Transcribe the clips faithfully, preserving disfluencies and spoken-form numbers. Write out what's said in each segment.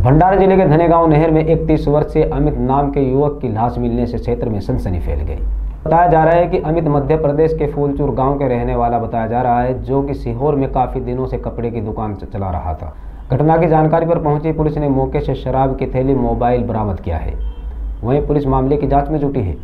भंडारा जिले के धनेगांव नहर में एक तीस वर्षीय अमित नाम के युवक की लाश मिलने से क्षेत्र में सनसनी फैल गई। बताया जा रहा है कि अमित मध्य प्रदेश के फूलचूर गांव के रहने वाला बताया जा रहा है, जो कि सीहोर में काफी दिनों से कपड़े की दुकान चला रहा था। घटना की जानकारी पर पहुंची पुलिस ने मौके से शराब की थैली, मोबाइल बरामद किया है। वहीं पुलिस मामले की जाँच में जुटी है।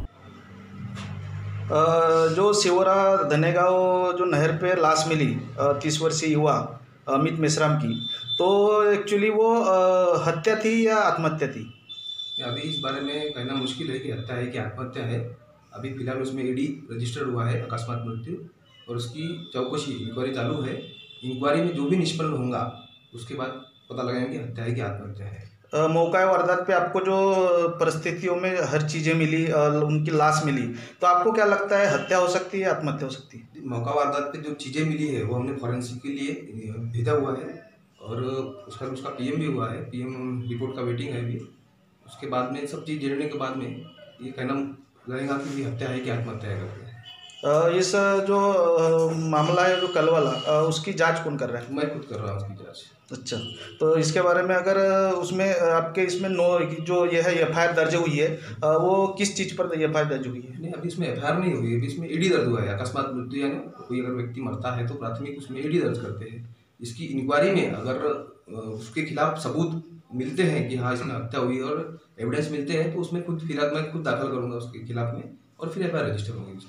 जो सिवरा धनेगांव जो नहर पे लाश मिली तीस वर्षीय युवा अमित मेश्राम की, तो एक्चुअली वो हत्या थी या आत्महत्या थी? अभी इस बारे में कहना मुश्किल है कि हत्या है कि आत्महत्या है। अभी फिलहाल उसमें ईडी रजिस्टर्ड हुआ है अकस्मात मृत्यु, और उसकी चौकसी इंक्वायरी चालू है। इंक्वायरी में जो भी निष्पन्न होगा उसके बाद पता लगाएंगे कि हत्या है कि आत्महत्या है। मौका वारदात पे आपको जो परिस्थितियों में हर चीज़ें मिली, उनकी लाश मिली, तो आपको क्या लगता है हत्या हो सकती है, आत्महत्या हो सकती है? मौका वारदात पे जो चीज़ें मिली है वो हमने फॉरेंसिक के लिए भेजा हुआ है, और उसका उसका पीएम भी हुआ है। पीएम रिपोर्ट का वेटिंग है अभी। उसके बाद में सब चीज़ जानने के बाद में ये कहना लगेगा कि हत्या है कि आत्महत्या है करके। इस जो मामला है जो कल वाला, उसकी जांच कौन कर रहा है? मैं खुद कर रहा हूँ उसकी जांच। अच्छा, तो इसके बारे में अगर उसमें आपके इसमें नो जो ये है एफ आई आर दर्ज हुई है, वो किस चीज़ पर एफ आई आर दर्ज हुई है? नहीं, अभी इसमें एफ आई आर नहीं हुई है। अभी इसमें ईडी दर्ज हुआ है। अकस्मात मृत्यु यानी कोई अगर व्यक्ति मरता है तो प्राथमिक उसमें ईडी दर्ज करते हैं। इसकी इंक्वायरी में अगर उसके खिलाफ सबूत मिलते हैं कि हाँ इसमें हत्या हुई और एविडेंस मिलते हैं, तो उसमें खुद फिर मैं खुद दाखिल करूँगा उसके खिलाफ में, और फिर एफ आई आर रजिस्टर होगी।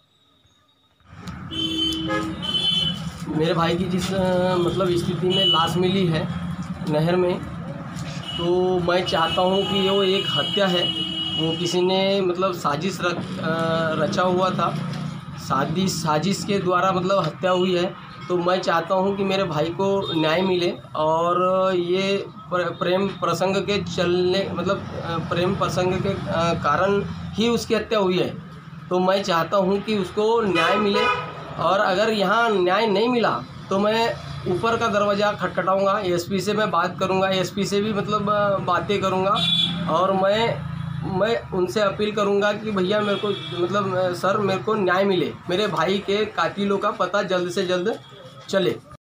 मेरे भाई की जिस मतलब स्थिति में लाश मिली है नहर में, तो मैं चाहता हूँ कि वो एक हत्या है। वो किसी ने मतलब साजिश रच रचा हुआ था, साजिश साजिश के द्वारा मतलब हत्या हुई है। तो मैं चाहता हूँ कि मेरे भाई को न्याय मिले, और ये प्रेम प्रसंग के चलने मतलब प्रेम प्रसंग के कारण ही उसकी हत्या हुई है। तो मैं चाहता हूँ कि उसको न्याय मिले, और अगर यहाँ न्याय नहीं मिला तो मैं ऊपर का दरवाज़ा खटखटाऊँगा। एसपी से मैं बात करूँगा, एसपी से भी मतलब बातें करूँगा, और मैं मैं उनसे अपील करूँगा कि भैया मेरे को मतलब सर मेरे को न्याय मिले, मेरे भाई के कातिलों का पता जल्द से जल्द चले।